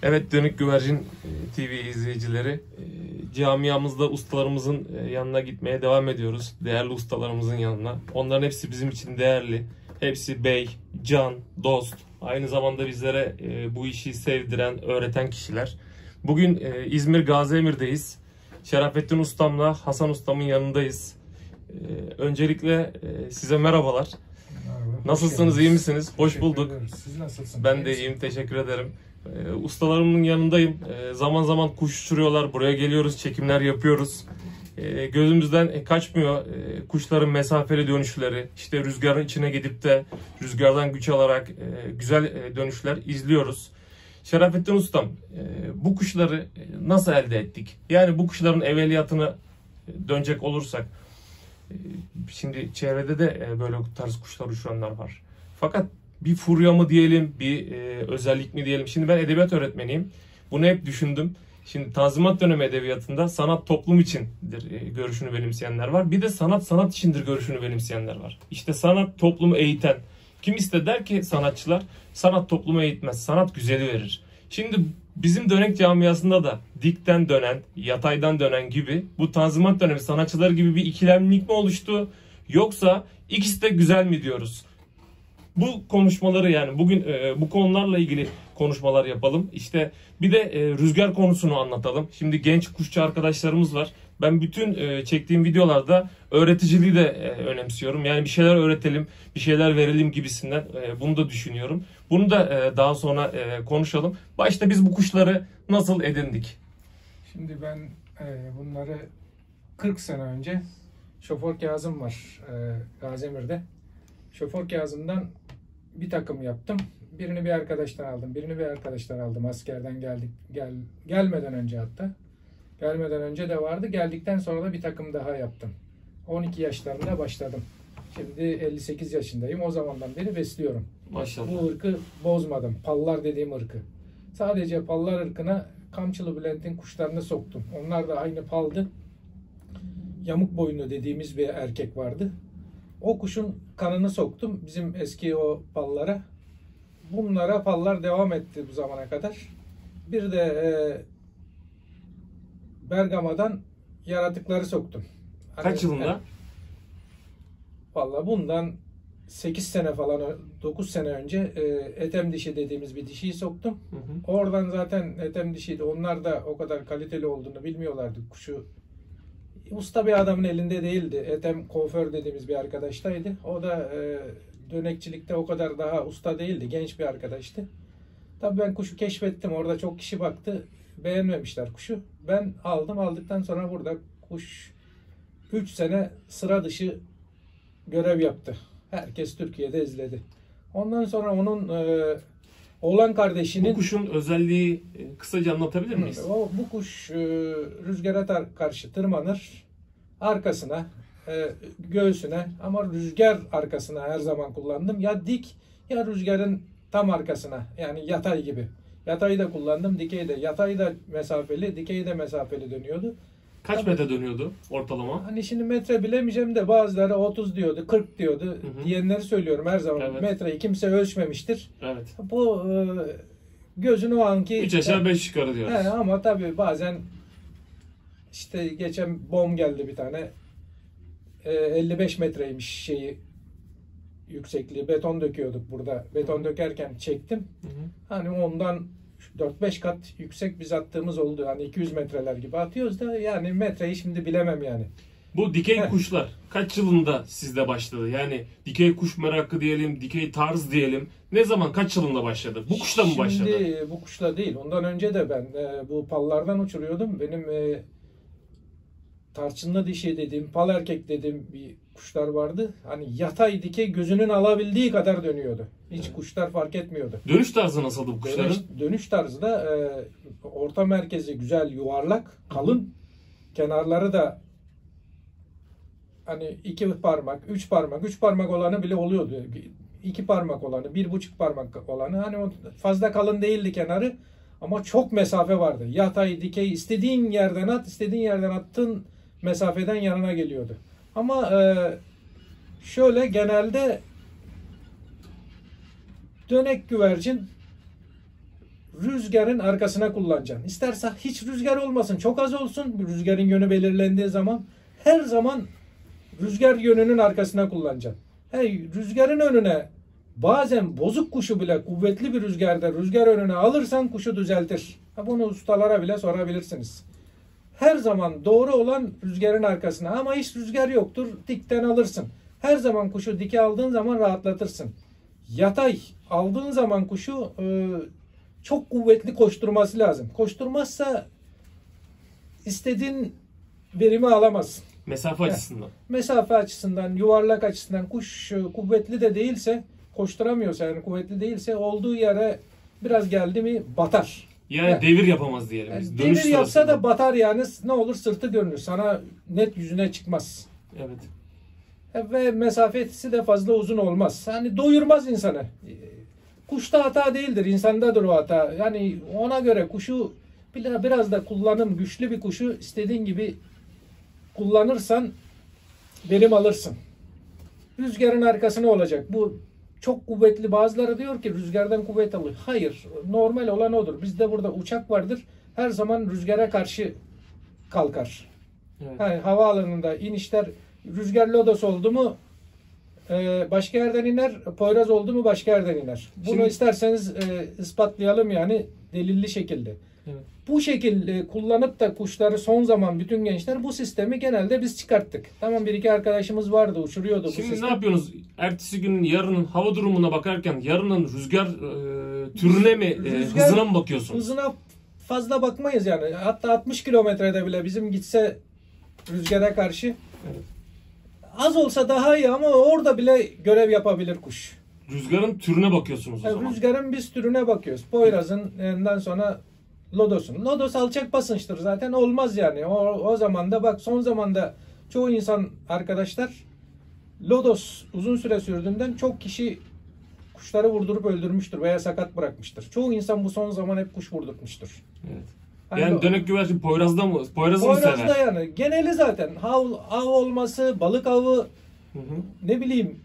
Evet, Dönük Güvercin TV izleyicileri, camiamızda ustalarımızın yanına gitmeye devam ediyoruz. Değerli ustalarımızın yanına. Onların hepsi bizim için değerli. Hepsi bey, can, dost. Aynı zamanda bizlere bu işi sevdiren, öğreten kişiler. Bugün İzmir Gaziemir'deyiz. Şerafettin Ustam'la Hasan Ustam'ın yanındayız. Öncelikle size merhabalar. Merhaba. Nasılsınız, iyi misiniz? Hoş bulduk. Siz nasılsınız? Ben de iyiyim, teşekkür ederim. Ustalarımın yanındayım. Zaman zaman kuş uçuruyorlar. Buraya geliyoruz, çekimler yapıyoruz. Gözümüzden kaçmıyor kuşların mesafeli dönüşleri. İşte rüzgarın içine gidip de rüzgardan güç alarak güzel dönüşler izliyoruz. Şerafettin Ustam, bu kuşları nasıl elde ettik? Yani bu kuşların evveliyatına dönecek olursak, şimdi çevrede de böyle tarz kuşlar uçuranlar var. Fakat bir furya mı diyelim, bir özellik mi diyelim. Şimdi ben edebiyat öğretmeniyim. Bunu hep düşündüm. Şimdi Tanzimat dönemi edebiyatında sanat toplum içindir görüşünü benimseyenler var. Bir de sanat içindir görüşünü benimseyenler var. İşte sanat toplumu eğiten. Kim der ki sanatçılar, sanat toplumu eğitmez, sanat güzeli verir. Şimdi bizim dönek camiasında da dikten dönen, yataydan dönen gibi bu Tanzimat dönemi sanatçıları gibi bir ikilemlilik mi oluştu? Yoksa ikisi de güzel mi diyoruz? Bu konuşmaları, yani bugün bu konularla ilgili konuşmalar yapalım. İşte bir de rüzgar konusunu anlatalım. Şimdi genç kuşçu arkadaşlarımız var. Ben bütün çektiğim videolarda öğreticiliği de önemsiyorum. Yani bir şeyler öğretelim, bir şeyler verelim gibisinden bunu da düşünüyorum. Bunu da daha sonra konuşalım. Başta biz bu kuşları nasıl edindik? Şimdi ben bunları 40 sene önce Şoför Kazım var Gaziemir'de. Şoför Kazım'dan bir takım yaptım. Birini bir arkadaştan aldım. Birini bir arkadaştan aldım. Askerden gelmeden önce hatta. Gelmeden önce de vardı. Geldikten sonra da bir takım daha yaptım. 12 yaşlarında başladım. Şimdi 58 yaşındayım. O zamandan beri besliyorum. Maşallah. Bu ırkı bozmadım. Pallar dediğim ırkı. Sadece pallar ırkına Kamçılı Bülent'in kuşlarını soktum. Onlar da aynı paldı. Yamuk boyunlu dediğimiz bir erkek vardı. O kuşun kanını soktum bizim eski o pallara. Bunlara pallar devam etti bu zamana kadar. Bir de Bergama'dan yaratıkları soktum. Kaç yılında? Vallahi bundan 8 sene falan, 9 sene önce etem dişi dediğimiz bir dişiyi soktum. Hı hı. Oradan zaten etem dişiydi. Onlar da o kadar kaliteli olduğunu bilmiyorlardı. Kuşu usta bir adamın elinde değildi. Etem kuaför dediğimiz bir arkadaştaydı. O da dönekçilikte o kadar daha usta değildi. Genç bir arkadaştı. Tabii ben kuşu keşfettim. Orada çok kişi baktı. Beğenmemişler kuşu. Ben aldım. Aldıktan sonra burada kuş 3 sene sıra dışı görev yaptı. Herkes Türkiye'de izledi. Ondan sonra onun oğlan kardeşinin... Bu kuşun özelliği kısaca anlatabilir miyiz? Bu kuş rüzgara karşı tırmanır. Arkasına, göğsüne, ama rüzgar arkasına her zaman kullandım. Ya dik ya rüzgarın tam arkasına. Yani yatay gibi. Yatayı da kullandım, dikeyi de. Yatay da mesafeli, dikeyi de mesafeli dönüyordu. Kaç metre dönüyordu ortalama? Hani şimdi metre bilemeyeceğim de bazıları 30 diyordu, 40 diyordu. Hı. Diyenleri söylüyorum her zaman. Evet. Metreyi kimse ölçmemiştir. Evet. Bu gözün o anki... 3 aşağı 5 yukarı diyoruz. He, ama tabii bazen işte geçen bom geldi bir tane. 55 metreymiş şeyi, yüksekliği. Beton döküyorduk burada. Beton dökerken çektim. Hı hı. Hani ondan 4-5 kat yüksek biz attığımız oldu. Hani 200 metreler gibi atıyoruz da, yani metreyi şimdi bilemem yani. Bu dikey kuşlar kaç yılında sizde başladı? Yani dikey kuş merakı diyelim, dikey tarz diyelim. Ne zaman, kaç yılında başladı? Bu kuşla mı başladı? Şimdi bu kuşla değil. Ondan önce de ben bu pallardan uçuruyordum. Benim tarçınlı dişi dediğim, pal erkek dediğim bir kuşlar vardı. Hani yatay dikey gözünün alabildiği kadar dönüyordu. Hiç kuşlar fark etmiyordu. Dönüş tarzı nasıldı bu kuşların? Dönüş tarzı da orta merkezi güzel, yuvarlak, kalın. Kenarları da hani 2 parmak, 3 parmak, 3 parmak olanı bile oluyordu. 2 parmak olanı, 1,5 parmak olanı. Hani o fazla kalın değildi kenarı. Ama çok mesafe vardı. Yatay, dikey, istediğin yerden at, istediğin yerden attığın mesafeden yanına geliyordu. Ama şöyle genelde dönek güvercin rüzgarın arkasına kullanacaksın. İsterse hiç rüzgar olmasın, çok az olsun. Rüzgarın yönü belirlendiği zaman her zaman rüzgar yönünün arkasına kullanacaksın. Rüzgarın önüne bazen bozuk kuşu bile kuvvetli bir rüzgarda rüzgar önüne alırsan kuşu düzeltir. Bunu ustalara bile sorabilirsiniz. Her zaman doğru olan rüzgarın arkasına, ama hiç rüzgar yoktur, dikten alırsın. Her zaman kuşu dike aldığın zaman rahatlatırsın. Yatay aldığın zaman kuşu çok kuvvetli koşturması lazım. Koşturmazsa istediğin verimi alamazsın. Mesafe açısından. Mesafe açısından, yuvarlak açısından kuş kuvvetli de değilse, koşturamıyorsa, yani kuvvetli değilse olduğu yere biraz geldi mi batar. Yani devir yapamaz diyelim. Yani Dönüş devir yapsa sırasında da batar yani. Ne olur, sırtı görünür. Sana net yüzüne çıkmaz. Evet. Ve mesafesi de fazla uzun olmaz. Yani doyurmaz insanı. Kuşta hata değildir. İnsandadır o hata. Yani ona göre kuşu biraz da kullanım, güçlü bir kuşu istediğin gibi kullanırsan verim alırsın. Rüzgarın arkasına olacak. Bu çok kuvvetli. Bazıları diyor ki rüzgardan kuvvet alıyor. Hayır. Normal olan odur. Bizde burada uçak vardır. Her zaman rüzgara karşı kalkar. Evet. Yani havaalanında inişler, rüzgar lodos oldu mu başka yerden iner, poyraz oldu mu başka yerden iner. Bunu Şimdi, isterseniz ispatlayalım yani delilli şekilde. Evet. Bu şekilde kullanıp da kuşları son zaman bütün gençler bu sistemi genelde biz çıkarttık. Tamam, bir iki arkadaşımız vardı, uçuruyordu bu Şimdi sistem. ne yapıyorsunuz? Ertesi günün, yarının hava durumuna bakarken yarının rüzgar türüne mi, hızına mı bakıyorsunuz? Hızına fazla bakmayız yani. Hatta 60 kilometrede bile bizim gitse rüzgara karşı, Evet. az olsa daha iyi ama orada bile görev yapabilir kuş. Rüzgarın türüne bakıyorsunuz o zaman. Rüzgarın biz türüne bakıyoruz. Poyraz'ın ondan sonra Lodos'un. Lodos alçak basınçtır zaten, olmaz yani. O zaman da bak, son zamanda çoğu insan arkadaşlar Lodos uzun süre sürdüğünden çok kişi kuşları vurdurup öldürmüştür veya sakat bırakmıştır. Çoğu insan bu son zaman hep kuş vurdurtmuştur. Evet. Hani Yani dönek güvercin Poyraz'da mı? Poyraz'ı mı Poyraz'da sever? yani geneli zaten av olması, balık avı, Hı hı. ne bileyim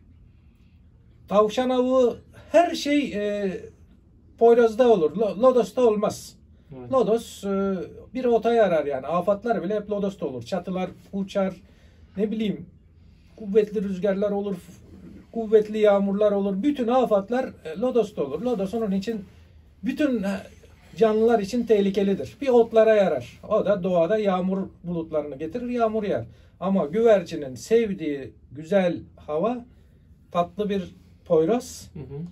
tavşan avı, her şey Poyraz'da olur. Lodos'ta olmaz. Evet. Lodos bir otaya yarar yani. Afatlar bile hep Lodos'ta olur. Çatılar uçar, ne bileyim kuvvetli rüzgarlar olur, kuvvetli yağmurlar olur. Bütün afatlar Lodos'ta olur. Lodos onun için bütün canlılar için tehlikelidir. Bir otlara yarar. O da doğada yağmur bulutlarını getirir, yağmur yağar. Ama güvercinin sevdiği güzel hava, tatlı bir Poyraz. Hı hı.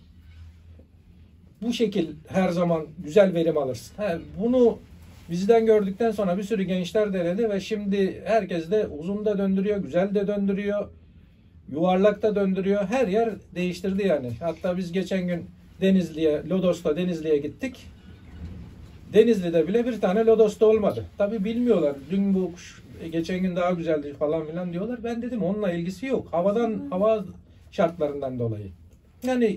Bu şekil her zaman güzel verim alırsın. Bunu bizden gördükten sonra bir sürü gençler denedi ve şimdi herkes de uzun da döndürüyor, güzel de döndürüyor, yuvarlak da döndürüyor. Her yer değiştirdi yani. Hatta biz geçen gün Lodos'ta Denizli'ye gittik. Denizli'de bile bir tane Lodos'ta olmadı. Tabii bilmiyorlar. Dün bu kuş geçen gün daha güzeldi falan filan diyorlar. Ben dedim onunla ilgisi yok. Hava şartlarından dolayı. Yani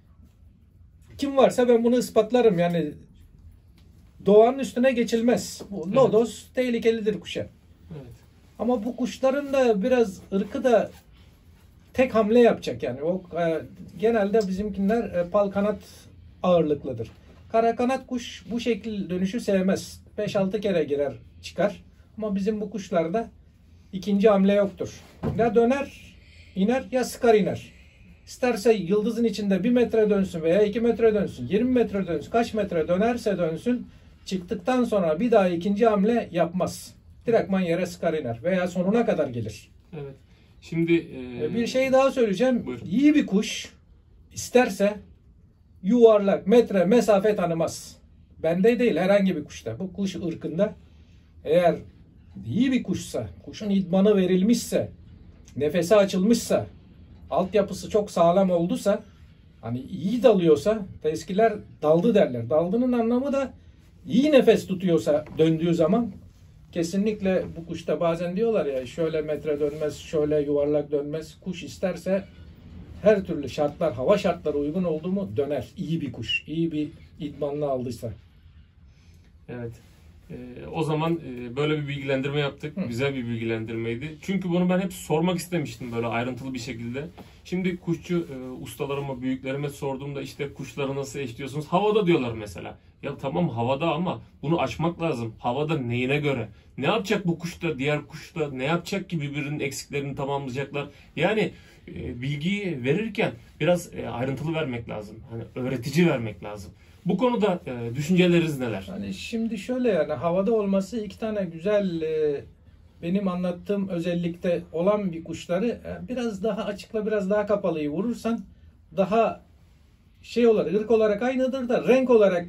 kim varsa ben bunu ispatlarım. Yani doğanın üstüne geçilmez. Bu Lodos tehlikelidir kuşa. Evet. Ama bu kuşların da biraz ırkı da tek hamle yapacak yani. Genelde bizimkiler pal kanat ağırlıklıdır. Kara kanat kuş bu şekil dönüşü sevmez. 5-6 kere girer çıkar. Ama bizim bu kuşlarda ikinci hamle yoktur. Ya döner iner ya sıkar iner. İsterse yıldızın içinde 1 metre dönsün veya 2 metre dönsün, 20 metre dönsün, kaç metre dönerse dönsün, çıktıktan sonra bir daha ikinci hamle yapmaz. Direktman yere sıkar iner veya sonuna kadar gelir. Evet. Şimdi bir şey daha söyleyeceğim. Buyurun. İyi bir kuş isterse yuvarlak metre mesafe tanımaz. Bende değil, herhangi bir kuşta. Bu kuş ırkında eğer iyi bir kuşsa, kuşun idmanı verilmişse, nefesi açılmışsa, altyapısı çok sağlam olduysa, hani iyi dalıyorsa, eskiler daldı derler. Daldının anlamı da iyi nefes tutuyorsa döndüğü zaman, kesinlikle bu kuşta bazen diyorlar ya şöyle metre dönmez, şöyle yuvarlak dönmez. Kuş isterse her türlü şartlar, hava şartları uygun oldu mu döner. İyi bir kuş, iyi bir idmanlı aldıysa. Evet. O zaman böyle bir bilgilendirme yaptık. Güzel bir bilgilendirmeydi. Çünkü bunu ben hep sormak istemiştim böyle ayrıntılı bir şekilde. Şimdi kuşçu ustalarıma, büyüklerime sorduğumda işte kuşları nasıl eşliyorsunuz? Havada diyorlar mesela. Ya tamam havada ama bunu açmak lazım. Havada neyine göre? Ne yapacak bu kuşta, diğer kuşta? Ne yapacak ki birbirinin eksiklerini tamamlayacaklar? Yani bilgiyi verirken biraz ayrıntılı vermek lazım. Hani öğretici vermek lazım. Bu konuda düşünceleriniz neler? Hani şimdi şöyle, yani havada olması iki tane güzel benim anlattığım özellikte olan bir kuşları biraz daha açıkla biraz daha kapalıyı vurursan daha şey olur, ırk olarak aynıdır da renk olarak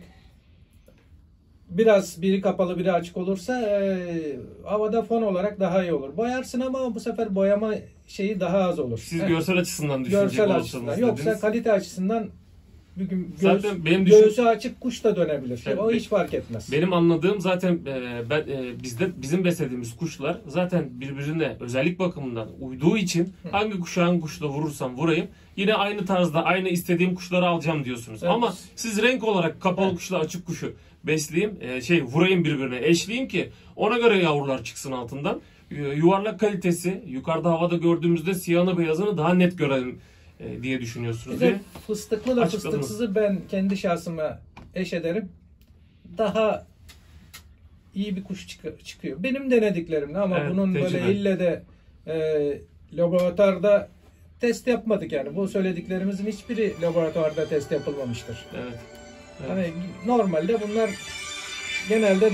biraz biri kapalı biri açık olursa havada fon olarak daha iyi olur. Boyarsın ama bu sefer boyama şeyi daha az olur. Siz görsel açısından düşünecek görsel olursanız açısından. dediniz. Yoksa kalite açısından bugün Zaten benim göğsü açık kuş da dönebilir. Evet, o hiç fark etmez. Benim anladığım zaten bizim beslediğimiz kuşlar zaten birbirine özellik bakımından uyduğu için hangi kuşla vurursam vurayım yine aynı tarzda aynı istediğim kuşları alacağım diyorsunuz. Evet. Ama siz renk olarak kapalı kuşla açık kuşu besleyeyim, vurayım birbirine, eşleyeyim ki ona göre yavrular çıksın altından. Yuvarlak kalitesi yukarıda havada gördüğümüzde siyahını beyazını daha net görelim diye düşünüyorsunuz. Bir de fıstıklı da açıkladınız. fıstıksızı ben kendi şahsıma eş ederim. Daha iyi bir kuş çıkıyor. Benim denediklerimle ama Evet, bunun tecrübe. böyle ille de laboratuvarda test yapmadık yani. Bu söylediklerimizin hiçbiri laboratuvarda test yapılmamıştır. Evet. Evet. Hani normalde bunlar genelde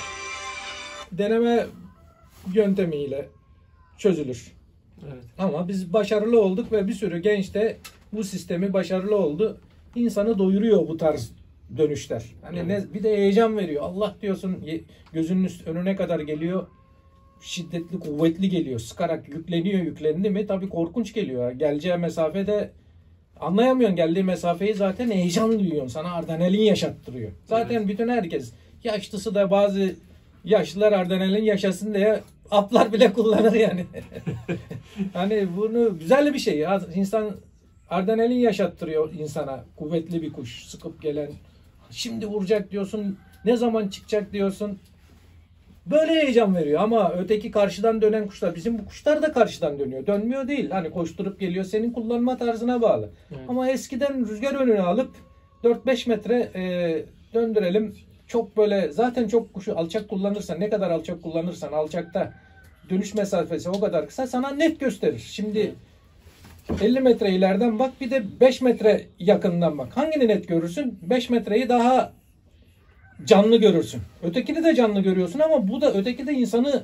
deneme yöntemiyle çözülür. Evet. Ama biz başarılı olduk ve bir sürü genç de bu sistemi başarılı oldu. İnsanı doyuruyor bu tarz dönüşler. Hani Evet. bir de heyecan veriyor. Allah diyorsun gözünün önüne kadar geliyor. Şiddetli, kuvvetli geliyor. Sıkarak yüklendi mi tabii korkunç geliyor. Geleceği mesafede anlayamıyorsun, geldiği mesafeyi zaten heyecan duyuyorsun. Sana adrenalin yaşattırıyor. Zaten Evet. bütün herkes, yaşlısı da bazı yaşlılar adrenalin yaşasın diye atlar bile kullanır yani. Hani bunu güzel bir şey ya. İnsan adrenalin yaşattırıyor insana. Kuvvetli bir kuş sıkıp gelen. Şimdi vuracak diyorsun. Ne zaman çıkacak diyorsun. Böyle heyecan veriyor ama öteki karşıdan dönen kuşlar, bizim bu kuşlar da karşıdan dönüyor. Dönmüyor değil. Hani koşturup geliyor. Senin kullanma tarzına bağlı. Evet. Ama eskiden rüzgar önüne alıp 4-5 metre döndürelim. Çok böyle zaten çok kuşu alçak kullanırsan, ne kadar alçak kullanırsan alçakta dönüş mesafesi o kadar kısa sana net gösterir. Şimdi 50 metre ileriden bak, bir de 5 metre yakından bak. Hangini net görürsün? 5 metreyi daha canlı görürsün. Ötekini de canlı görüyorsun ama bu da öteki de insanı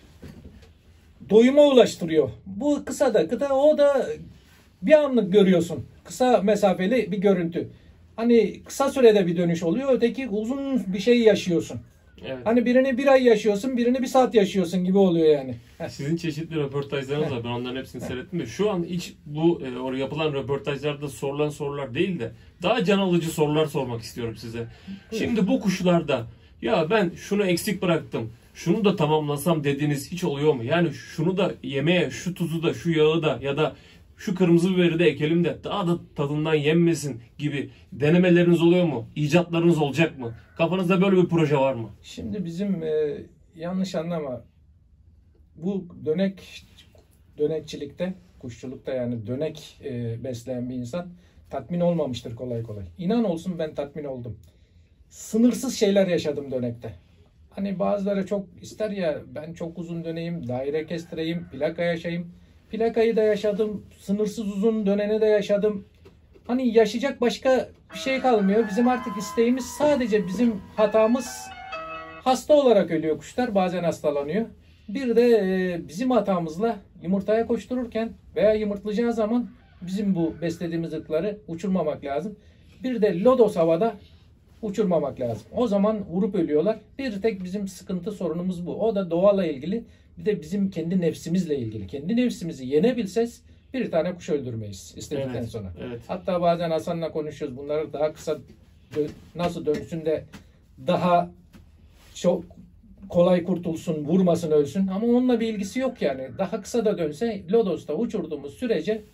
doyuma ulaştırıyor. Bu kısa da o da bir anlık görüyorsun. Kısa mesafeli bir görüntü. Hani kısa sürede bir dönüş oluyor. Öteki uzun bir şey yaşıyorsun. Evet. Hani birini bir ay yaşıyorsun, birini bir saat yaşıyorsun gibi oluyor yani. Sizin çeşitli röportajlarınız var. Ben onların hepsini seyrettim de şu an hiç bu orada yapılan röportajlarda sorulan sorular değil de daha can alıcı sorular sormak istiyorum size. Şimdi bu kuşlarda ya ben şunu eksik bıraktım, şunu da tamamlasam dediğiniz hiç oluyor mu? Yani şunu da yemeğe, şu tuzu da, şu yağı da ya da şu kırmızı biberi de ekelim de daha da tadından yenmesin gibi denemeleriniz oluyor mu? İcatlarınız olacak mı? Kafanızda böyle bir proje var mı? Şimdi bizim yanlış anlama, bu dönekçilikte, kuşçulukta yani dönek besleyen bir insan tatmin olmamıştır kolay kolay. İnan olsun ben tatmin oldum. Sınırsız şeyler yaşadım dönekte. Hani bazıları çok ister ya, ben çok uzun döneyim, daire kestireyim, plaka yaşayayım. Plakayı da yaşadım, sınırsız uzun döneni de yaşadım. Hani yaşayacak başka bir şey kalmıyor. Bizim artık isteğimiz, sadece bizim hatamız, hasta olarak ölüyor kuşlar, bazen hastalanıyor. Bir de bizim hatamızla yumurtaya koştururken veya yumurtlayacağı zaman bizim bu beslediğimiz ırkları uçurmamak lazım. Bir de lodos havada uçurmamak lazım. O zaman vurup ölüyorlar. Bir tek bizim sıkıntı sorunumuz bu. O da doğayla ilgili. Bir de bizim kendi nefsimizle ilgili. Kendi nefsimizi yenebilsek bir tane kuş öldürmeyiz istedikten Evet, sonra. evet. Hatta bazen Hasan'la konuşuyoruz. Bunları daha kısa nasıl dönsün de daha çok kolay kurtulsun, vurmasın, ölsün. Ama onunla bir ilgisi yok yani. Daha kısa da dönse Lodos'ta uçurduğumuz sürece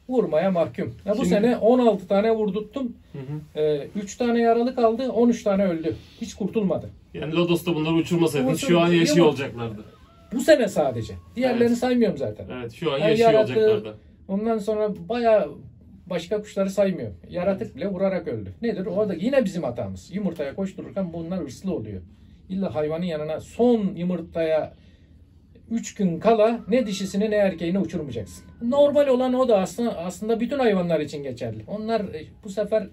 vurmaya mahkum. Ya bu Şimdi- sene 16 tane vurdurttum. Hı hı. 3 tane yaralı kaldı, 13 tane öldü. Hiç kurtulmadı. Yani Lodos'ta bunları uçurmasaydınız şu an Uçurmasaydı yaşıyor ama- olacaklardı. Bu sene sadece. Diğerlerini Evet. saymıyorum zaten. Evet, şu an Yani yaşıyor yaratığı- olacaklardı. Ondan sonra bayağı başka kuşları saymıyorum. Yaratık bile vurarak öldü. Nedir? O da yine bizim hatamız. Yumurtaya koştururken bunlar hırslı oluyor. İlla hayvanın yanına son yumurtaya 3 gün kala ne dişisini ne erkeğini uçurmayacaksın. Normal olan o da aslında bütün hayvanlar için geçerli. Onlar bu sefer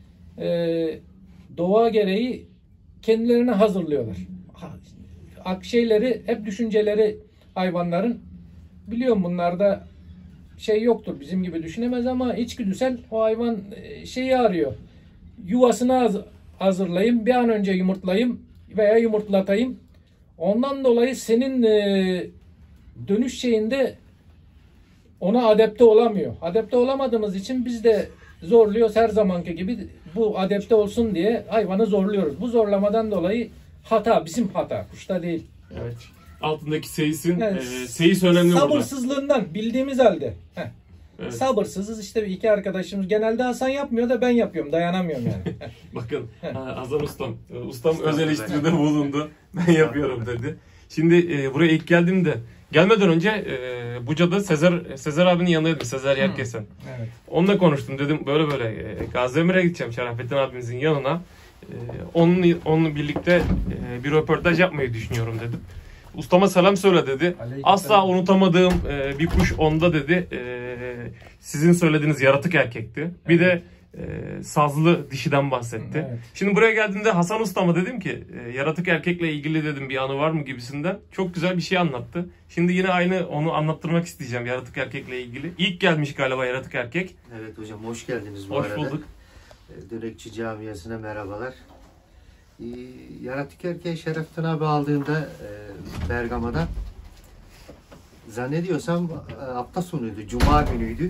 doğa gereği kendilerini hazırlıyorlar. Şeyleri, hep düşünceleri hayvanların, biliyorum bunlarda şey yoktur, bizim gibi düşünemez ama içgüdüsel o hayvan şeyi arıyor. Yuvasını hazırlayayım, bir an önce yumurtlayayım veya yumurtlatayım. Ondan dolayı senin dönüş şeyinde ona adapte olamıyor. Adapte olamadığımız için biz de zorluyoruz her zamanki gibi, bu adapte olsun diye hayvanı zorluyoruz. Bu zorlamadan dolayı hata, bizim hata, kuşta değil. Evet. Altındaki seyisin, Yani seyis önemli burada. sabırsızlığından bildiğimiz halde. Evet. Sabırsızız işte, iki arkadaşımız, genelde Hasan yapmıyor da ben yapıyorum, dayanamıyorum yani. Bakın Hasan Ustam. Ustam öz eleştiride bulundu. Ben yapıyorum dedi. Şimdi buraya ilk geldiğimde, gelmeden önce Buca'da Sezer abinin yanındaydım. Sezer Yerkesen. Evet. Onunla konuştum, dedim böyle böyle Gaziemir'e gideceğim Şerafettin abimizin yanına. Onunla birlikte bir röportaj yapmayı düşünüyorum dedim. Ustama selam söyle dedi. Aleyküm Asla selam. unutamadığım bir kuş onda dedi. Sizin söylediğiniz yaratık erkekti. Bir de sazlı dişiden bahsetti. Evet. Şimdi buraya geldiğimde Hasan Ustama dedim ki yaratık erkekle ilgili dedim bir anı var mı gibisinden. Çok güzel bir şey anlattı. Şimdi yine aynı onu anlattırmak isteyeceğim yaratık erkekle ilgili. İlk gelmiş galiba yaratık erkek. Evet hocam, hoş geldiniz bu Hoş arada. bulduk. Dönekçi camiasına merhabalar. Yaratık erkeği Şereftin abi aldığında Bergama'da, zannediyorsam hafta sonuydu, cuma günüydü.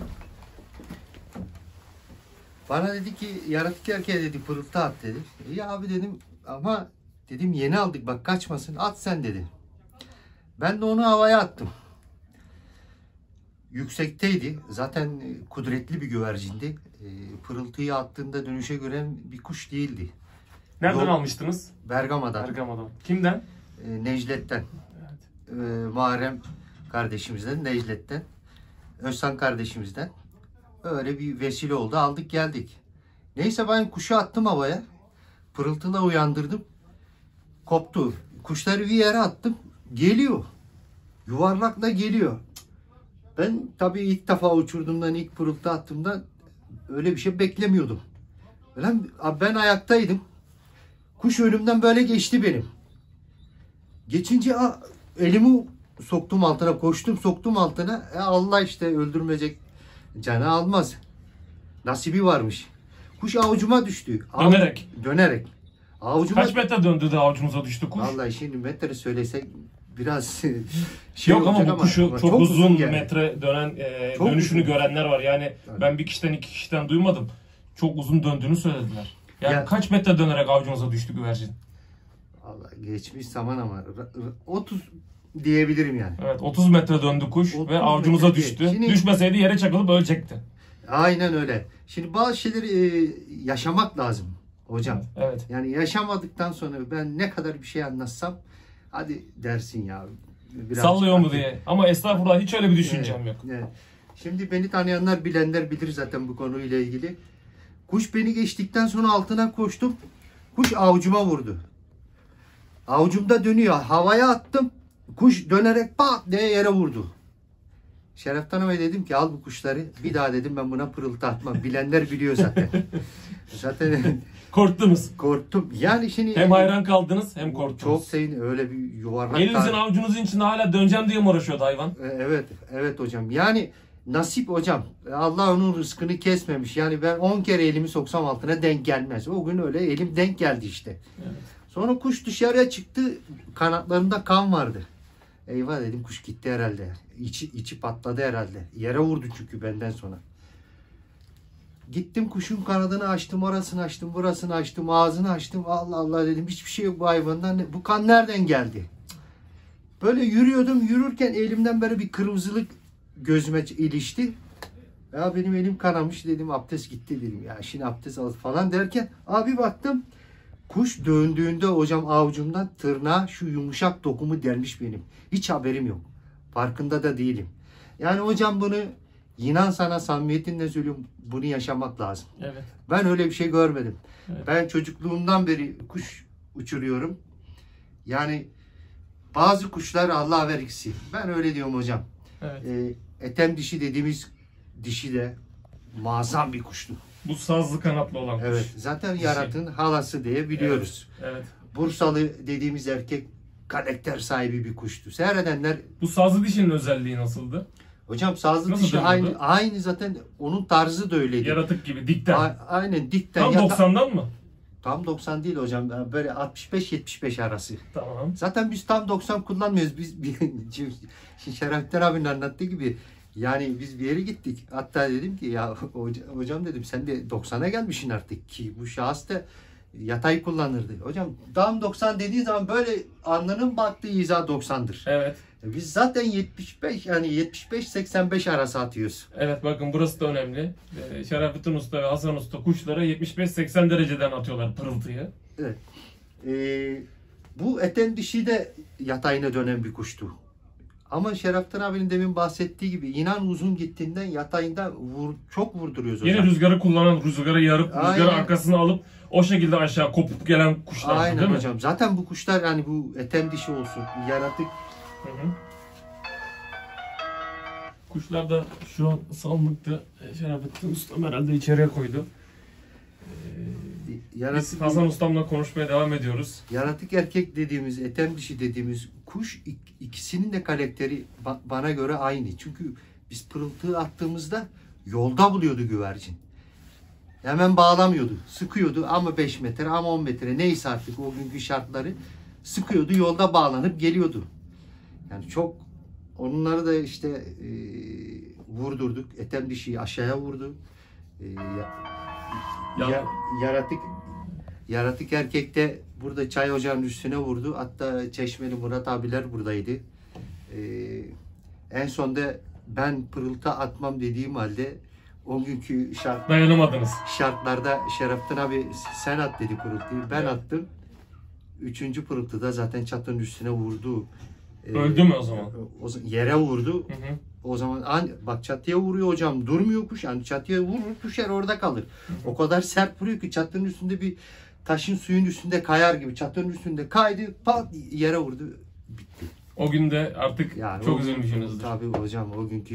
Bana dedi ki yaratık erkeğe dedi pırıltı at dedi. İyi abi dedim, ama dedim yeni aldık bak kaçmasın, at sen dedi. Ben de onu havaya attım. Yüksekteydi. Zaten kudretli bir güvercindi. Pırıltıyı attığında dönüşe gören bir kuş değildi. Nereden Yok. almıştınız? Bergama'dan, Bergama'dan. Kimden? Neclet'ten. Muharrem kardeşimizden, Neclet'ten. Özhan kardeşimizden. Öyle bir vesile oldu. Aldık geldik. Neyse ben kuşu attım havaya. Pırıltıyla uyandırdım. Koptu. Kuşları bir yere attım. Geliyor. Yuvarlakla geliyor. Ben tabii ilk defa uçurduğumdan, ilk pırıltı attığımda öyle bir şey beklemiyordum. Ben ayaktaydım. Kuş önümden böyle geçti benim. Geçince elimi soktum altına, koştum soktum altına. Allah işte öldürmeyecek, canı almaz. Nasibi varmış. Kuş avucuma düştü. Dönerek. Dönerek. Avucuma... Kaç metre döndü de avucunuza düştü kuş? Vallahi şimdi metre söylesek biraz Yok ama olacak bu kuşu çok uzun yani. metre dönen Çok dönüşünü uzun. görenler var. Yani ben bir kişiden iki kişiden duymadım. Çok uzun döndüğünü söylediler. Yani Ya- kaç metre dönerek avucunuza düştü güvercin? Vallahi geçmiş zaman ama 30 diyebilirim yani. Evet, 30 metre döndü kuş 30 ve avucunuza metre. düştü. Şimdi- Düşmeseydi yere çakılıp ölecekti. Aynen öyle. Şimdi bazı şeyleri yaşamak lazım hocam. Evet. Yani yaşamadıktan sonra ben ne kadar bir şey anlatsam hadi dersin ya. Birazcık Sallıyor mu artık- diye. Ama estağfurullah hiç öyle bir düşüncem yok. Evet. Şimdi beni tanıyanlar, bilenler bilir zaten bu konuyla ilgili. Kuş beni geçtikten sonra altına koştum. Kuş avucuma vurdu. Avucumda dönüyor. Havaya attım. Kuş dönerek pat diye yere vurdu. Şereftan Bey dedim ki al bu kuşları. Bir daha dedim ben buna pırıltı atmam. Bilenler biliyor zaten. Zaten Korktunuz. korktum. Yani şimdi Hem hayran kaldınız hem çok korktunuz. senin öyle bir yuvarlak. Elinizin avucunuzun içinde hala döneceğim diye mi uğraşıyordu hayvan? Evet, evet hocam. Yani nasip hocam. Allah onun rızkını kesmemiş. Yani ben 10 kere elimi soksam altına denk gelmez. O gün öyle elim denk geldi işte. Evet. Sonra kuş dışarıya çıktı. Kanatlarında kan vardı. Eyvah dedim, kuş gitti herhalde. İçi patladı herhalde. Yere vurdu çünkü benden sonra. Gittim kuşun kanadını açtım, orasını açtım, burasını açtım, ağzını açtım. Allah Allah dedim, hiçbir şey yok bu hayvandan. Bu kan nereden geldi? Böyle yürüyordum. Yürürken elimden böyle bir kırmızılık gözüme ilişti. Ya benim elim kanamış dedim, abdest gitti dedim. Ya şimdi abdest al falan derken abi baktım kuş döndüğünde hocam avucumdan tırnağa şu yumuşak dokumu delmiş benim. Hiç haberim yok. Farkında da değilim. Yani hocam bunu inan sana samimiyetinle söylüyorum, bunu yaşamak lazım. Evet. Ben öyle bir şey görmedim. Evet. Ben çocukluğumdan beri kuş uçuruyorum. Yani bazı kuşlar Allah vergisi. Ben öyle diyorum hocam. Evet. Etem dişi dediğimiz dişi de muazzam bir kuştu. Bu sazlı kanatlı olan kuş. Evet. Zaten Dişi. yaratığın halası diye biliyoruz. Evet. Bursalı dediğimiz erkek karakter sahibi bir kuştu. Seyredenler Bu sazlı dişinin özelliği nasıldı? hocam sazlı Nasıl dişi dönüyordu? aynı zaten onun tarzı da öyleydi. Yaratık gibi dikten. Aynen dikten. Tam 90'dan mı? Tam 90 değil hocam. Böyle 65-75 arası. Tamam. Zaten biz tam 90 kullanmıyoruz. Biz Şerafettin abinin anlattığı gibi yani biz bir yere gittik. Hatta dedim ki ya hocam dedim sen de 90'a gelmişsin artık ki bu şahıs da yatay kullanırdı. Hocam tam 90 dediği zaman böyle alnının baktığı hiza 90'dır. Evet. Biz zaten 75 yani 75-85 arası atıyoruz. Evet bakın burası da önemli. Şerafettin Usta ve Hasan Usta kuşlara 75-80 dereceden atıyorlar pırıltıyı. Evet. Bu eten dişi de yatayına dönen bir kuştu. Ama Şerafettin abinin demin bahsettiği gibi inan uzun gittiğinden yatayında çok vurduruyoruz hocam. Yine rüzgarı kullanan, rüzgarı yarıp, Aynen. rüzgarı arkasına alıp o şekilde aşağı kopup gelen kuşlar Aynen değil mi? hocam. Zaten bu kuşlar yani bu etem dişi olsun, yaratık. Hı hı. Kuşlar da şu an salınıkta. Şerafettin Ustam herhalde içeriye koydu. Biz Yaratık, Hasan Ustam'la konuşmaya devam ediyoruz. yaratık erkek dediğimiz, etem dişi dediğimiz kuş ikisinin de karakteri bana göre aynı. Çünkü biz pırıltı attığımızda yolda buluyordu güvercin. Hemen bağlamıyordu. Sıkıyordu ama 5 metre ama 10 metre neyse artık o günkü şartları sıkıyordu. Yolda bağlanıp geliyordu. Yani çok onları da işte vurdurduk. Etem dişiyi aşağıya vurdu. Yaratık erkekte burada çay ocağının üstüne vurdu. Hatta Çeşmeli Murat abiler buradaydı. En sonda ben pırıltı atmam dediğim halde o günkü Dayanamadınız. şartlarda Şerafettin abi sen at dedi pırıltıyı. Ben attım. Üçüncü pırıltıda zaten çatının üstüne vurdu. Öldü mü o zaman? Yere vurdu. Hı hı. O zaman bak çatıya vuruyor hocam. Durmuyor kuş. Yani çatıya vurur düşer orada kalır. O kadar sert vuruyor ki çatının üstünde bir taşın suyun üstünde kayar gibi. Çatının üstünde kaydı pat yere vurdu. Bitti. O gün de artık Yani çok üzülmüşsünüzdür. Tabii hocam o günkü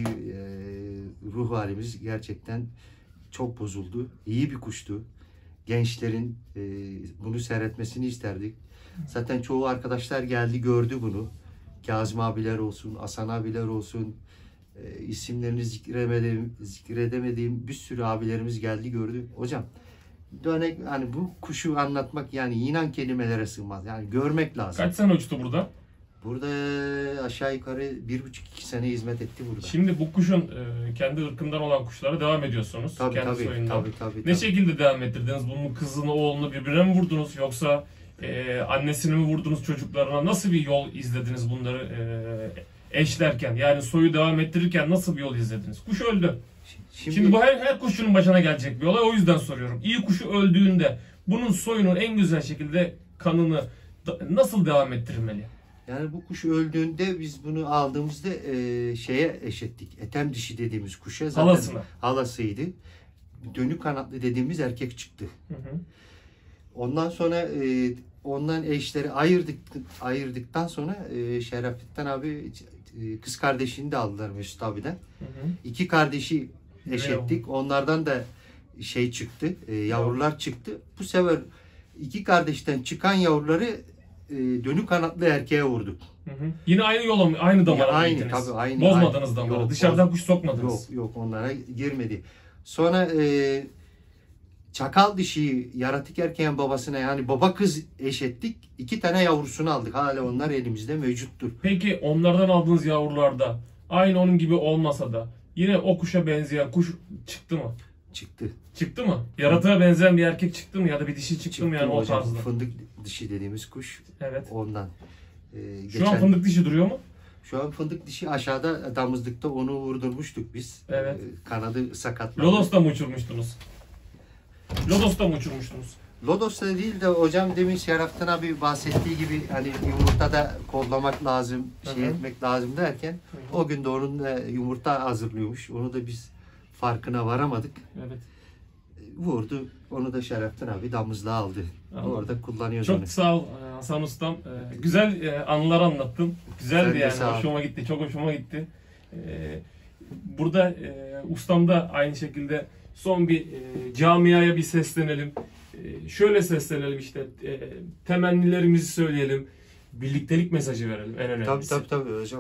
ruh halimiz gerçekten çok bozuldu. İyi bir kuştu. Gençlerin bunu seyretmesini isterdik. Zaten çoğu arkadaşlar geldi gördü bunu. Kazım abiler olsun, Hasan abiler olsun, isimlerini zikredemediğim bir sürü abilerimiz geldi gördü. Hocam dönek hani bu kuşu anlatmak yani inan kelimelere sığmaz. Yani görmek lazım. Kaç sene uçtu burada? Burada aşağı yukarı 1,5-2 sene hizmet etti burada. Şimdi bu kuşun kendi ırkından olan kuşlara devam ediyorsunuz. Tabii kendi tabii, soyundan. tabii. Ne şekilde devam ettirdiniz? Bunun kızını, oğlunu birbirine mi vurdunuz? Yoksa annesini mi vurdunuz çocuklarına? Nasıl bir yol izlediniz bunları eşlerken? Yani soyu devam ettirirken nasıl bir yol izlediniz? Kuş öldü. Şimdi bu her kuşçunun başına gelecek bir olay. O yüzden soruyorum. İyi kuşu öldüğünde bunun soyunun en güzel şekilde kanını nasıl devam ettirmeli? Yani bu kuş öldüğünde biz bunu aldığımızda şeye eşittik. Etem dişi dediğimiz kuşa zaten Halasına. halasıydı. Dönük kanatlı dediğimiz erkek çıktı. Hı hı. Ondan sonra ondan eşleri ayırdıktan sonra Şerafettin abi kız kardeşini de aldılar Mesut abiden. Hı hı. 2 kardeşi eşittik. Onlardan da şey çıktı. Yavrular çıktı. Bu sefer 2 kardeşten çıkan yavruları dönük kanatlı erkeğe vurduk. Hı hı. Yine aynı yola mı? Aynı damara mı Aynı gittiniz? tabii aynı. Bozmadınız aynı. damarı. Yok, Dışarıdan kuş sokmadınız. Yok onlara girmedi. Sonra çakal dişiyi yaratık erkeğin babasına yani baba kız eşettik. 2 tane yavrusunu aldık. Hala onlar elimizde mevcuttur. Peki onlardan aldığınız yavrularda aynı onun gibi olmasa da yine o kuşa benzeyen kuş çıktı mı? Çıktı. Çıktı mı? Yaratığa benzeyen bir erkek çıktı mı ya da bir dişi çıktı mı yani o hocam, tarzda? fındık dişi dediğimiz kuş Evet. ondan. Şu an fındık dişi duruyor mu? Şu an fındık dişi aşağıda damızlıkta onu vurdurmuştuk biz. Evet. Kanadı sakatlandı. Lodos'ta mı uçurmuştunuz? Lodos'ta mı uçurmuştunuz? Lodos'ta değil de hocam demin Şeraftan abi bahsettiği gibi hani yumurtada kollamak lazım, şey Hı hı. etmek lazım derken Hı. o gün de onun yumurta hazırlıyormuş. Onu da biz farkına varamadık. Evet. Vurdu. Onu da Şeraftan abi damızlığa aldı. Anladım. Orada kullanıyoruz onu. Çok sağ ol Hasan Ustam. Güzel anılar anlattın. Güzeldi Sen de yani. sağ ol. Hoşuma gitti. Çok hoşuma gitti. Burada ustam da aynı şekilde son bir camiaya bir seslenelim. Şöyle seslenelim işte. Temennilerimizi söyleyelim. Birliktelik mesajı verelim en önemlisi. Tabii hocam.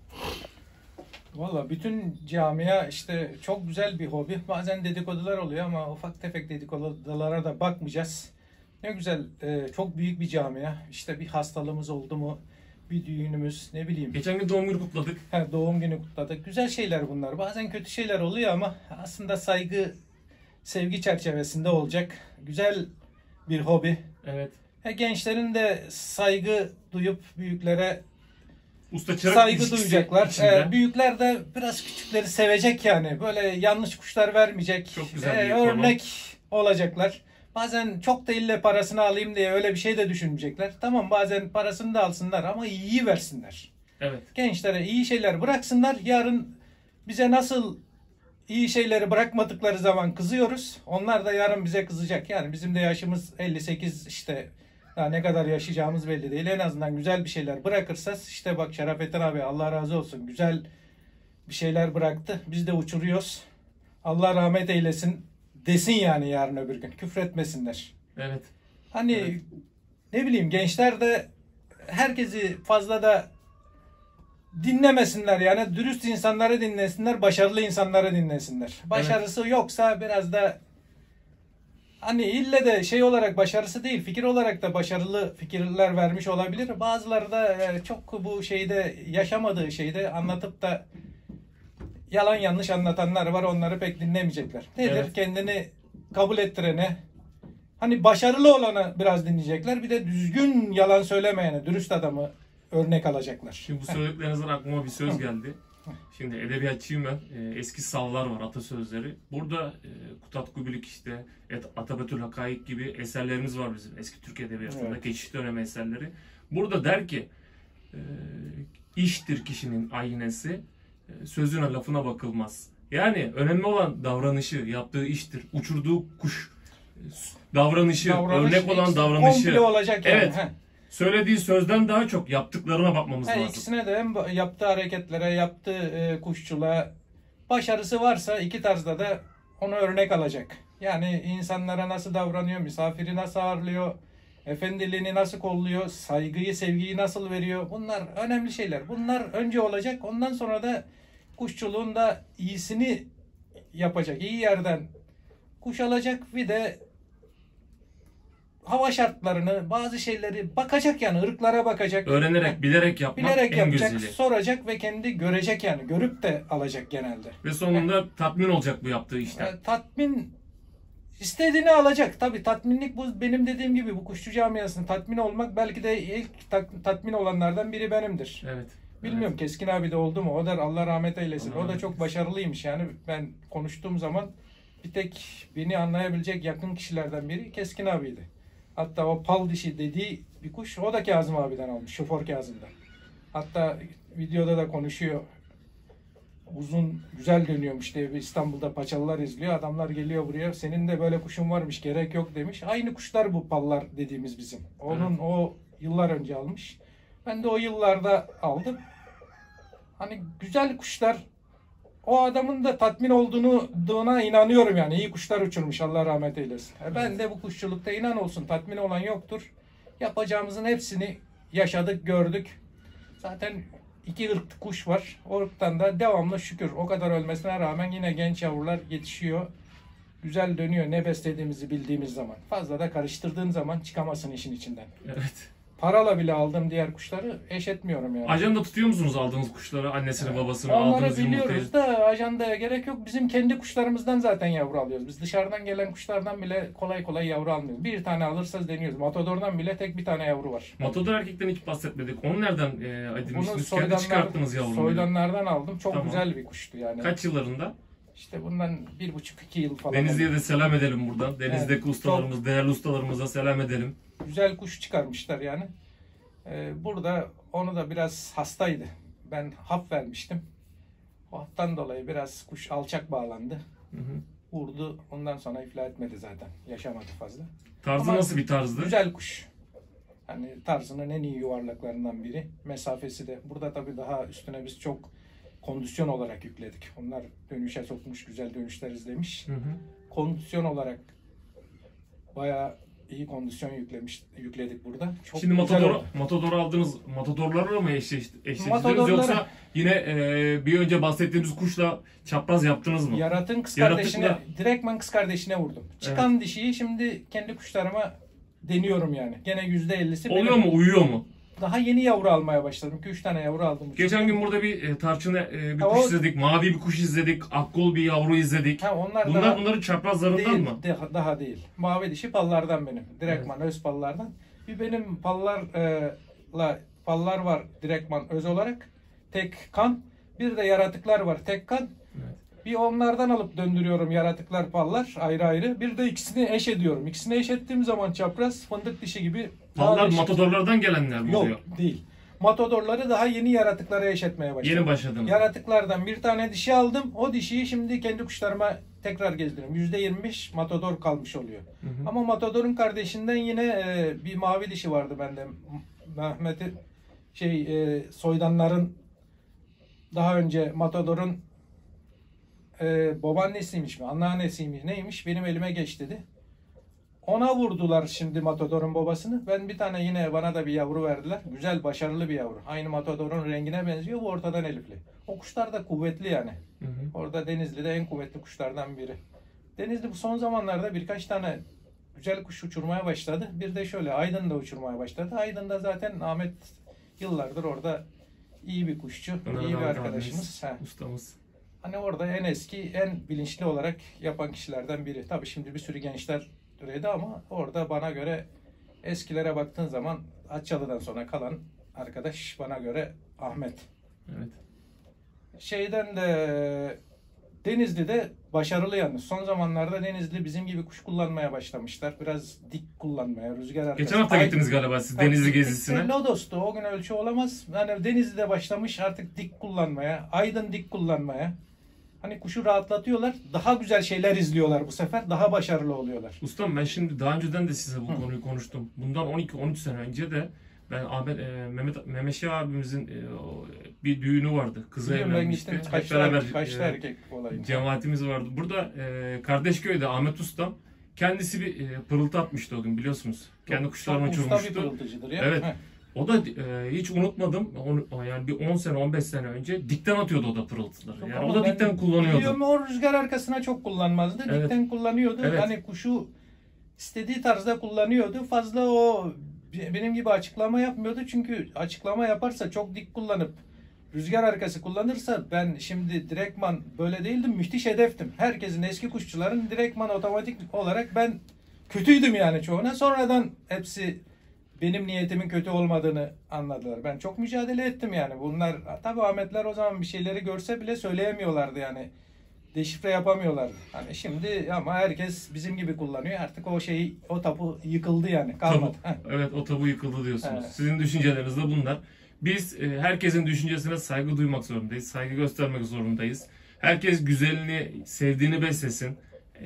Valla bütün camia işte çok güzel bir hobi. Bazen dedikodular oluyor ama ufak tefek dedikodulara da bakmayacağız. Ne güzel, çok büyük bir camia. İşte bir hastalığımız oldu mu, bir düğünümüz, ne bileyim. Geçen gün doğum günü kutladık. Doğum günü kutladık. Güzel şeyler bunlar. Bazen kötü şeyler oluyor ama aslında saygı, sevgi çerçevesinde olacak. Güzel bir hobi. Evet. Gençlerin de saygı duyup büyüklere Usta çırak saygı ilişkisi duyacaklar. içinde. Büyükler de biraz küçükleri sevecek yani. Böyle yanlış kuşlar vermeyecek. Çok güzel bir örnek olacaklar. Bazen çok da ille parasını alayım diye öyle bir şey de düşünmeyecekler. Tamam, bazen parasını da alsınlar ama iyiyi versinler. Evet. Gençlere iyi şeyler bıraksınlar. Yarın bize nasıl iyi şeyleri bırakmadıkları zaman kızıyoruz. Onlar da yarın bize kızacak. Yani bizim de yaşımız 58 işte. Daha ne kadar yaşayacağımız belli değil. En azından güzel bir şeyler bırakırsak, işte bak Şerafettin abi Allah razı olsun, güzel bir şeyler bıraktı. Biz de uçuruyoruz. Allah rahmet eylesin desin yani yarın öbür gün. Küfretmesinler. Evet. Hani Evet. ne bileyim, gençler de herkesi fazla da dinlemesinler yani. Dürüst insanları dinlesinler, başarılı insanları dinlesinler. Başarısı yoksa biraz da hani ille de şey olarak başarısı değil, fikir olarak da başarılı fikirler vermiş olabilir. Bazıları da çok bu şeyde yaşamadığı şeyde anlatıp da yalan yanlış anlatanlar var. Onları pek dinlemeyecekler. Nedir? Evet. Kendini kabul ettirene, hani başarılı olanı biraz dinleyecekler. Bir de düzgün yalan söylemeyene, dürüst adamı örnek alacaklar. Şimdi bu söylediklerinizden aklıma bir söz geldi. Şimdi edebiyatçıyım ben. Eski sallar var, atasözleri. Burada Kutat Kubilik işte Atabetül Hakaik gibi eserlerimiz var bizim eski Türk edebiyatında. Evet. Geçiş dönemi eserleri. Burada der ki iştir kişinin aynesi, sözüne lafına bakılmaz. Yani önemli olan davranışı, yaptığı iştir. Uçurduğu kuş davranışı, örnek olan davranışı. Komple olacak yani. Evet. Söylediği sözden daha çok yaptıklarına bakmamız lazım. İkisine de hem yaptığı hareketlere, yaptığı kuşçuluğa başarısı varsa iki tarzda da onu örnek alacak. Yani insanlara nasıl davranıyor, misafiri nasıl ağırlıyor, efendiliğini nasıl kolluyor, saygıyı, sevgiyi nasıl veriyor. Bunlar önemli şeyler. Bunlar önce olacak. Ondan sonra da kuşçuluğun da iyisini yapacak. İyi yerden kuş alacak. Bir de hava şartlarını, bazı şeyleri bakacak yani, ırklara bakacak. Öğrenerek, bilerek yapmak Bilerek en yapacak, güzeli. soracak ve kendi görecek yani. Görüp de alacak genelde. Ve sonunda tatmin olacak bu yaptığı işten. Tatmin istediğini alacak. Tabii tatminlik, bu benim dediğim gibi bu kuşçu camiasının tatmin olmak, belki de ilk tatmin olanlardan biri benimdir. Evet. Bilmiyorum Keskin abi de oldu mu? O da Allah rahmet eylesin. Allah O da rahmet çok eylesin. başarılıymış yani. Ben konuştuğum zaman bir tek beni anlayabilecek yakın kişilerden biri Keskin abiydi. Hatta o pal dişi dediği bir kuş, o da Kazım abiden almış. Şoför Kazım'dan. Hatta videoda da konuşuyor. Uzun, güzel dönüyormuş diye, İstanbul'da paçalılar izliyor. Adamlar geliyor buraya. Senin de böyle kuşun varmış, gerek yok demiş. Aynı kuşlar bu pallar dediğimiz bizim. Onun Evet. o yıllar önce almış. Ben de o yıllarda aldım. Hani güzel kuşlar, o adamın da tatmin olduğuna inanıyorum yani. İyi kuşlar uçurmuş, Allah rahmet eylesin. Ben de bu kuşçulukta inan olsun, tatmin olan yoktur. Yapacağımızın hepsini yaşadık, gördük. Zaten iki ırk kuş var. O ırktan da devamlı şükür, o kadar ölmesine rağmen yine genç yavrular yetişiyor. Güzel dönüyor ne beslediğimizi bildiğimiz zaman. Fazla da karıştırdığın zaman çıkamazsın işin içinden. Evet. parayla bile aldığım diğer kuşları eş etmiyorum yani. Ajanda tutuyor musunuz aldığınız kuşları? Annesini, babasını, Onları aldığınız biliyoruz yumurtayı? da ajandaya gerek yok. Bizim kendi kuşlarımızdan zaten yavru alıyoruz. Biz dışarıdan gelen kuşlardan bile kolay kolay yavru almıyoruz. Bir tane alırsanız deniyoruz. Matador'dan bile tek bir tane yavru var. Matador erkekten hiç bahsetmedik. Onu nereden Bunu edinmiştiniz? Kendi çıkarttınız yavrumu. soydanlardan aldım. Çok Tamam. güzel bir kuştu yani. Kaç yıllarında? İşte bundan 1,5-2 yıl falan. Denizli'ye oldu. de selam edelim buradan. Denizdeki Evet, ustalarımız, değerli ustalarımıza selam edelim. Güzel kuş çıkarmışlar yani. Burada onu da biraz hastaydı. Ben hap vermiştim. O haptan dolayı biraz kuş alçak bağlandı. Hı hı. Vurdu. Ondan sonra iflah etmedi zaten. Yaşamadı fazla. Tarzı Ama nasıl bir tarzdı? Güzel kuş. Hani tarzının en iyi yuvarlaklarından biri. Mesafesi de. Burada tabii daha üstüne biz çok kondisyon olarak yükledik. Onlar dönüşe sokmuş, güzel dönüşler izlemiş. Hı hı. Kondisyon olarak bayağı iyi kondisyon yükledik burada. Çok Şimdi güzel oldu. Matador'u aldınız. Matadorlarla mı eşleştirdiniz Matadorlara- yoksa yine bir önce bahsettiğimiz kuşla çapraz yaptınız mı? Yaratın kız Yaratıkla- kardeşine, direktman kız kardeşine vurdum. Çıkan dişiyi şimdi kendi kuşlarıma deniyorum yani. Gene %50'si benim. Oluyor mu? Uyuyor mu? Daha yeni yavru almaya başladım. 2-3 tane yavru aldım. Geçen gün burada bir tarçın bir Ha, kuş o- izledik. Mavi bir kuş izledik. Akkol bir yavru izledik. Ha, onlar Bunlar daha bunların çaprazlarından değil, mı? daha değil. Mavi dişi pallardan benim. Direktman öz pallardan. Bir benim pallar var direktman öz olarak. Tek kan. Bir de yaratıklar var tek kan. Evet. Bir onlardan alıp döndürüyorum yaratıklar pallar ayrı ayrı. Bir de ikisini eş ediyorum. İkisini eş ettiğim zaman çapraz fındık dişi gibi. Pallar daha değişik- matadorlardan gelenler mi oluyor? Yok değil. Matadorları daha yeni yaratıklara eş etmeye başladım. Yeni başladınız. Yaratıklardan bir tane dişi aldım. O dişiyi şimdi kendi kuşlarıma tekrar gezdiriyorum. %25 matador kalmış oluyor. Hı hı. Ama matadorun kardeşinden yine bir mavi dişi vardı bende. Mehmet'i soydanların daha önce matadorun babaannesiymiş mi, anneannesiymiş neymiş benim elime geç dedi. Ona vurdular şimdi matadorun babasını. Ben bir tane yine bana da bir yavru verdiler. Güzel, başarılı bir yavru. Aynı matadorun rengine benziyor. Bu ortadan elifli. O kuşlar da kuvvetli yani. Hı hı. Orada Denizli'de en kuvvetli kuşlardan biri. Denizli bu son zamanlarda birkaç tane güzel kuş uçurmaya başladı. Bir de şöyle Aydın'da uçurmaya başladı. Aydın'da zaten Ahmet yıllardır orada iyi bir kuşçu, Ömer iyi bir Ahmet arkadaşımız. abimiz, ustamız. Hani orada en eski, en bilinçli olarak yapan kişilerden biri. Tabii şimdi bir sürü gençler türedi ama orada bana göre eskilere baktığın zaman Açyalı'dan sonra kalan arkadaş bana göre Ahmet. Evet. Şeyden de Denizli'de başarılı yalnız. Son zamanlarda Denizli bizim gibi kuş kullanmaya başlamışlar. Biraz dik kullanmaya, rüzgar arkası. Geçen hafta gittiniz galiba siz Denizli gezisine. Lodos'tu. O gün ölçü olamaz. Yani Denizli'de başlamış artık dik kullanmaya. Aydın dik kullanmaya. Hani kuşu rahatlatıyorlar. Daha güzel şeyler izliyorlar bu sefer. Daha başarılı oluyorlar. Ustam ben şimdi daha önceden de size bu konuyu konuştum. Bundan 12-13 sene önce de ben Mehmet Şah abimizin bir düğünü vardı. Kızı Biliyorum, ben evlenmişti. gittim. Hep beraber Kaçta erkek olayım. cemaatimiz vardı. Burada Kardeşköy'de Ahmet Ustam kendisi bir pırıltı atmıştı o gün biliyorsunuz. Kendi kuşlarını Çok usta bir uçurmuştu. pırıltıcıdır ya. Evet. Heh. O da hiç unutmadım. Yani bir 10 sene 15 sene önce dikten atıyordu o da pırıltıları. Yok Yani ama o da ben dikten kullanıyordu. biliyorum, o rüzgar arkasına çok kullanmazdı. Evet. Dikten kullanıyordu. Evet. Hani kuşu istediği tarzda kullanıyordu. Fazla o benim gibi açıklama yapmıyordu. Çünkü açıklama yaparsa çok dik kullanıp rüzgar arkası kullanırsa ben şimdi direktman böyle değildim. Müthiş hedeftim. Herkesin eski kuşçuların direktman otomatik olarak ben kötüydüm yani çoğuna. Sonradan hepsi benim niyetimin kötü olmadığını anladılar. Ben çok mücadele ettim yani. Bunlar tabii Ahmetler o zaman bir şeyleri görse bile söyleyemiyorlardı yani. Deşifre yapamıyorlardı. Hani şimdi ama herkes bizim gibi kullanıyor. Artık o tapu yıkıldı yani. Kalmadı. Evet o tabu yıkıldı diyorsunuz. Evet. Sizin düşünceleriniz de bunlar. Biz herkesin düşüncesine saygı duymak zorundayız. Saygı göstermek zorundayız. Herkes güzelini, sevdiğini beslesin.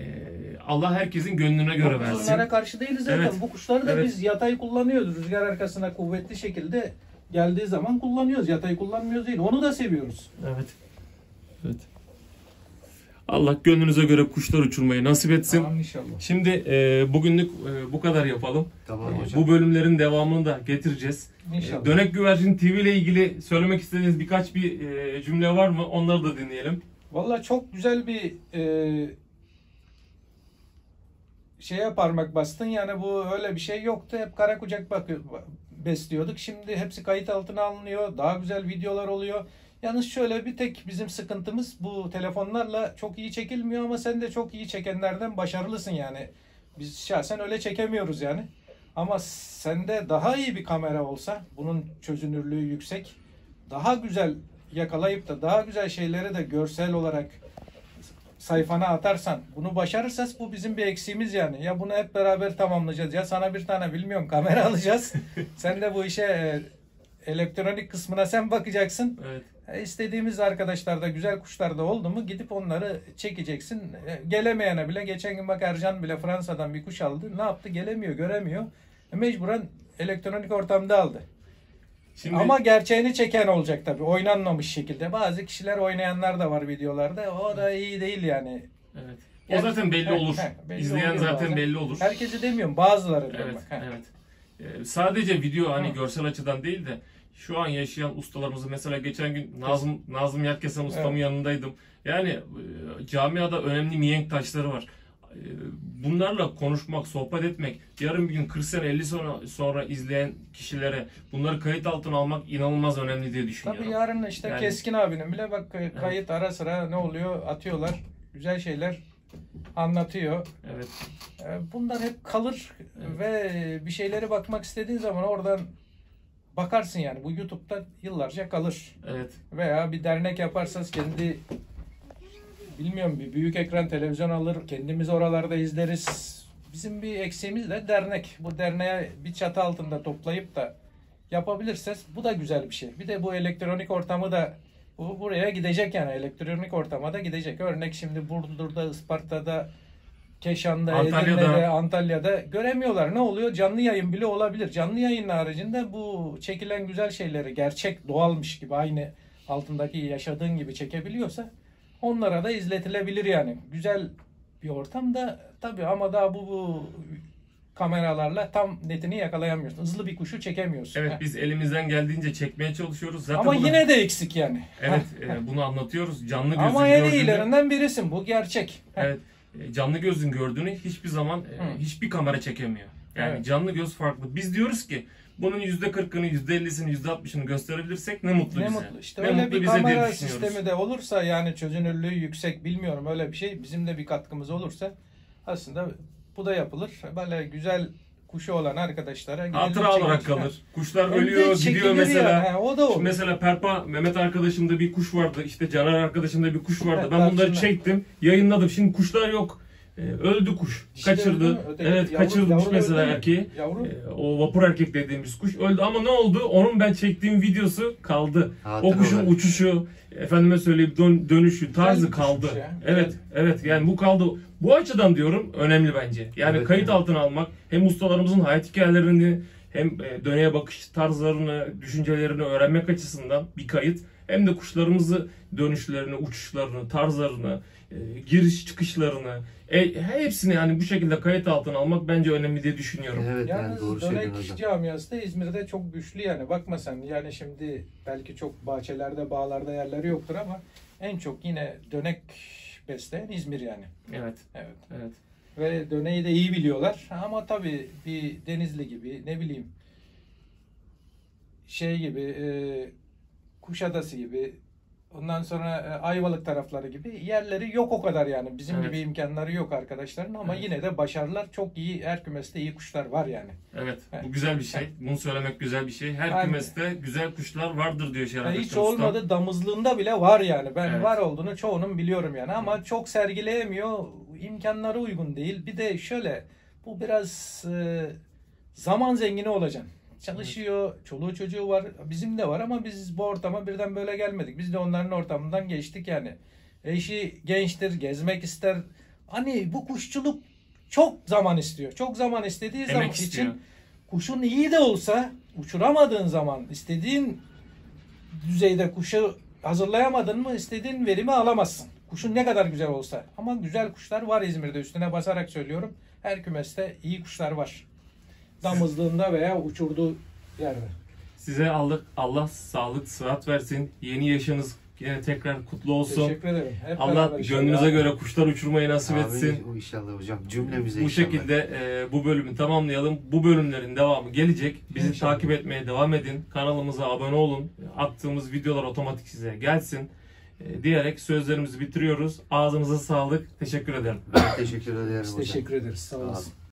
Allah herkesin gönlüne göre versin. Bunlara karşı değiliz zaten. Evet. Bu kuşları da Evet. biz yatay kullanıyoruz. Rüzgar arkasına kuvvetli şekilde geldiği zaman kullanıyoruz. Yatay kullanmıyoruz değil. Onu da seviyoruz. Evet. Evet. Allah gönlünüze göre kuşlar uçurmayı nasip etsin. Tamam inşallah. Şimdi bugünlük bu kadar yapalım. Tamam hocam. Bu bölümlerin devamını da getireceğiz. İnşallah. Dönek Güvercin TV ile ilgili söylemek istediğiniz birkaç bir cümle var mı? Onları da dinleyelim. Vallahi çok güzel bir şeye parmak bastın. Yani bu öyle bir şey yoktu. Hep kara kucak besliyorduk. Şimdi hepsi kayıt altına alınıyor. Daha güzel videolar oluyor. Yalnız şöyle bir tek bizim sıkıntımız, bu telefonlarla çok iyi çekilmiyor ama sen de çok iyi çekenlerden başarılısın yani. Biz şahsen öyle çekemiyoruz yani. Ama sende daha iyi bir kamera olsa, bunun çözünürlüğü yüksek, daha güzel yakalayıp da daha güzel şeyleri de görsel olarak sayfana atarsan, bunu başarırsak bu bizim bir eksiğimiz yani. Ya bunu hep beraber tamamlayacağız, ya sana bir tane bilmiyorum kamera alacağız. Sen de bu işe elektronik kısmına sen bakacaksın. Evet. İstediğimiz arkadaşlar da güzel kuşlar da oldu mu gidip onları çekeceksin. Gelemeyene bile, geçen gün bak Ercan bile Fransa'dan bir kuş aldı. Ne yaptı? Gelemiyor, göremiyor. Mecburen elektronik ortamda aldı. Şimdi... Ama gerçeğini çeken olacak tabii. Oynanmamış şekilde. Bazı kişiler, oynayanlar da var videolarda. O da iyi değil yani. Evet. O zaten belli olur. Belli İzleyen zaten bazen. belli olur. Herkesi demiyorum, bazıları diyorum. Evet, evet. Sadece video hani görsel açıdan değil de şu an yaşayan ustalarımızı, mesela geçen gün Nazım Yerkesen ustamın yanındaydım. Yani camiada önemli mihenk taşları var. Bunlarla konuşmak, sohbet etmek, yarın bir gün 40 sene 50 sene sonra izleyen kişilere bunları kayıt altına almak inanılmaz önemli diye düşünüyorum. Tabii yarın işte yani... Keskin abinin bile bak kayıt ara sıra ne oluyor atıyorlar. Güzel şeyler anlatıyor. Evet. Bundan hep kalır ve bir şeylere bakmak istediğin zaman oradan bakarsın yani. Bu YouTube'da yıllarca kalır. Evet. Veya bir dernek yaparsanız kendi, bilmiyorum, bir büyük ekran televizyon alır, kendimiz oralarda izleriz. Bizim bir eksiğimiz de dernek. Bu derneğe bir çatı altında toplayıp da yapabilirseniz bu da güzel bir şey. Bir de bu elektronik ortamı da buraya gidecek yani, elektronik ortama da gidecek. Örnek şimdi Burdur'da, Isparta'da, Keşan'da, Edirne'de, Antalya'da göremiyorlar. Ne oluyor? Canlı yayın bile olabilir. Canlı yayın haricinde bu çekilen güzel şeyleri gerçek, doğalmış gibi, aynı altındaki yaşadığın gibi çekebiliyorsa onlara da izletilebilir yani. Güzel bir ortam da tabii, ama daha bu kameralarla tam netini yakalayamıyorsun. Hızlı bir kuşu çekemiyorsun. Evet, biz elimizden geldiğince çekmeye çalışıyoruz. Zaten ama yine de eksik yani. Evet, bunu anlatıyoruz. Canlı gözün ama en iyilerinden birisin. Bu gerçek. Evet. Canlı gözün gördüğünü hiçbir zaman hiçbir kamera çekemiyor. Yani evet. Canlı göz farklı. Biz diyoruz ki bunun %40'ını, %50'sini, %60'ını gösterebilirsek ne mutlu bize. Mutlu. İşte ne öyle mutlu bir kamera sistemi de olursa, yani çözünürlüğü yüksek, bilmiyorum öyle bir şey, bizim de bir katkımız olursa aslında bu da yapılır. Böyle güzel kuşu olan arkadaşlara hatıra olarak kalır. Kuşlar ölüyor, gidiyor mesela. Yani. O da olur. Mesela Perpa Mehmet arkadaşımda bir kuş vardı. İşte Caner arkadaşımda bir kuş vardı. Ben bunları çektim, yayınladım. Şimdi kuşlar yok. Öldü kuş. İşte kaçırdı. Evet, kaçırmış mesela erkeği. O vapur erkek dediğimiz kuş öldü, ama ne oldu? Onun ben çektiğim videosu kaldı. Hatıra o kuşun uçuşu, efendime söyleyeyim dönüşü, tarzı kaldı. Evet, evet. Yani bu kaldı. Bu açıdan diyorum önemli bence. Yani evet, kayıt altına almak, hem ustalarımızın hayat hikayelerini, hem döneye bakış tarzlarını, düşüncelerini öğrenmek açısından bir kayıt, hem de kuşlarımızı, dönüşlerini, uçuşlarını, tarzlarını, giriş çıkışlarını, hepsini yani bu şekilde kayıt altına almak bence önemli diye düşünüyorum. Evet, yani doğru dönek camiası da İzmir'de çok güçlü yani. Bakma sen, yani şimdi belki çok bahçelerde, bağlarda yerleri yoktur ama en çok yine dönek besleyen İzmir yani. Evet. Evet. Evet. Ve döneyi de iyi biliyorlar. Ama tabii bir Denizli gibi, ne bileyim, şey gibi, Kuşadası gibi, ondan sonra Ayvalık tarafları gibi yerleri yok o kadar yani. Bizim gibi imkanları yok arkadaşların, ama yine de başarılar çok iyi. Her kümeste iyi kuşlar var yani. Evet. Bu güzel bir şey. Bunu söylemek güzel bir şey. Her kümeste güzel kuşlar vardır diyor Şeref Aktan hiç olmadı damızlığında bile var yani. Ben var olduğunu çoğunun biliyorum yani, ama çok sergileyemiyor. İmkanları uygun değil. Bir de şöyle, bu biraz zaman zengini olacaksın. Çalışıyor, çoluğu çocuğu var. Bizim de var, ama biz bu ortama birden böyle gelmedik. Biz de onların ortamından geçtik yani. Eşi gençtir, gezmek ister. Hani bu kuşçuluk çok zaman istiyor. Çok zaman istediği zaman için kuşun iyi de olsa uçuramadığın zaman, istediğin düzeyde kuşu hazırlayamadın mı istediğin verimi alamazsın. Kuşun ne kadar güzel olsa. Ama güzel kuşlar var İzmir'de, üstüne basarak söylüyorum. Her kümeste iyi kuşlar var. Damızlığında veya uçurduğu yerde. Size Allah sağlık, sıhhat versin. Yeni yaşınız Yine tekrar kutlu olsun. Teşekkür ederim. Hep Allah beraber inşallah. gönlünüze göre kuşlar uçurmayı nasip Amin. etsin. İnşallah hocam. Cümlemize Bu inşallah. şekilde bu bölümü tamamlayalım. Bu bölümlerin devamı gelecek. Bizi İnşallah. takip etmeye devam edin. Kanalımıza abone olun. Attığımız videolar otomatik size gelsin. Diyerek sözlerimizi bitiriyoruz. Ağzınıza sağlık. Teşekkür ederim. Ben teşekkür ederim Biz hocam. teşekkür ederiz. Sağ Sağ olasın. olun.